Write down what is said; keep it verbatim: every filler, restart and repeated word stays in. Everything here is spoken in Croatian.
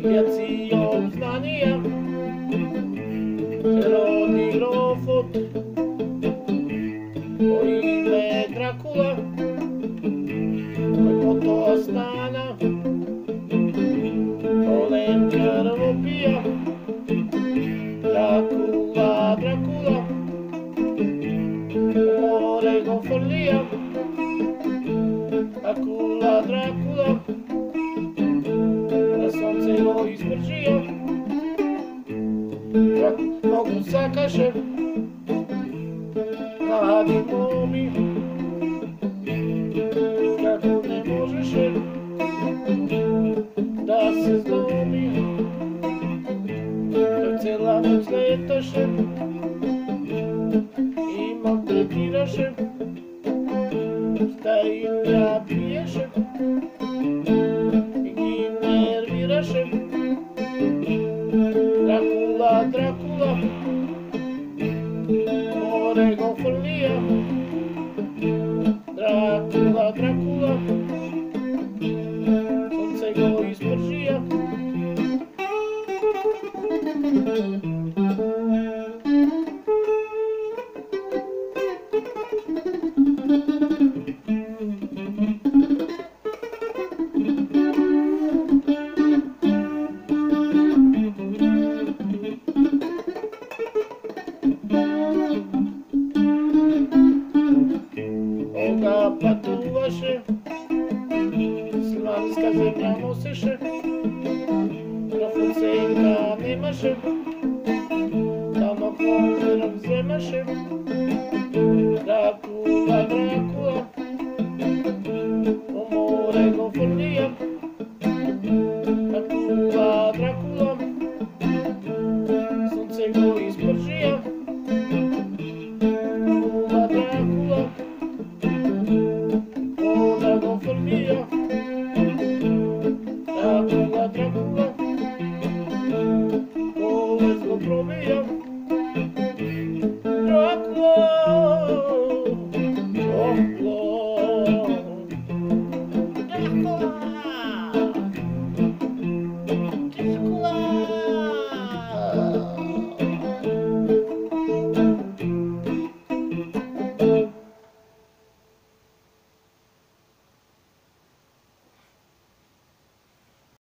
Viací obznania rodi rofot po ime Drakula koji poto stana kolem krvopija. Drakula, Drakula u more go frlija. Drakula, Drakula na sonce go izmržija. Nogu sakaše mladi momi, kako ne možeše da se zlomi. Dok cela noć letaše i maltretiraše, šta im ja piješe i njih nerviraše. Drakula, Drakula more go frlija. Drakula, Drakula sonce go izmržija. Oga patuvaše, slanska zemlja nosiše, profucenka nemaše.